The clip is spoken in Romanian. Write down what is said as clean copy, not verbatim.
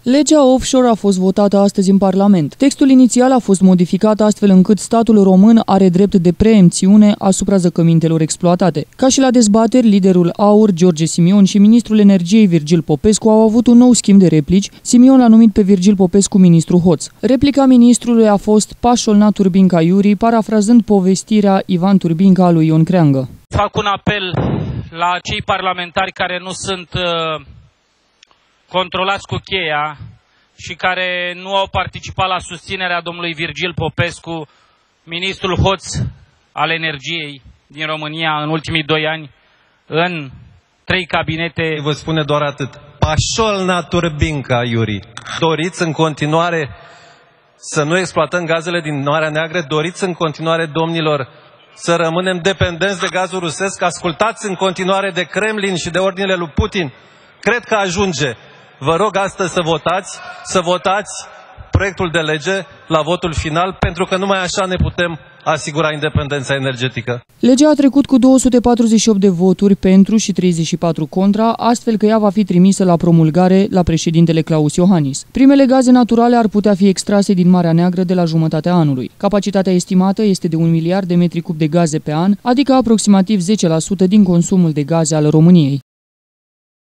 Legea offshore a fost votată astăzi în Parlament. Textul inițial a fost modificat astfel încât statul român are drept de preemțiune asupra zăcămintelor exploatate. Ca și la dezbateri, liderul AUR, George Simion, și ministrul energiei, Virgil Popescu, au avut un nou schimb de replici. Simion l-a numit pe Virgil Popescu ministru hoț. Replica ministrului a fost pașolna Turbinca Iuri, parafrazând povestirea Ivan Turbinca a lui Ion Creangă. Fac un apel la cei parlamentari care nu sunt controlați cu cheia și care nu au participat la susținerea domnului Virgil Popescu, ministrul hoț al energiei din România în ultimii 2 ani, în 3 cabinete. Vă spune doar atât. Pașolna Turbinca Iuri. Doriți în continuare să nu exploatăm gazele din Marea Neagră? Doriți în continuare, domnilor, să rămânem dependenți de gazul rusesc? Ascultați în continuare de Kremlin și de ordinele lui Putin? Cred că ajunge. Vă rog astăzi să votați proiectul de lege la votul final, pentru că numai așa ne putem asigura independența energetică. Legea a trecut cu 248 de voturi pentru și 34 contra, astfel că ea va fi trimisă la promulgare la președintele Klaus Iohannis. Primele gaze naturale ar putea fi extrase din Marea Neagră de la jumătatea anului. Capacitatea estimată este de 1 miliard de metri cub de gaze pe an, adică aproximativ 10% din consumul de gaze al României.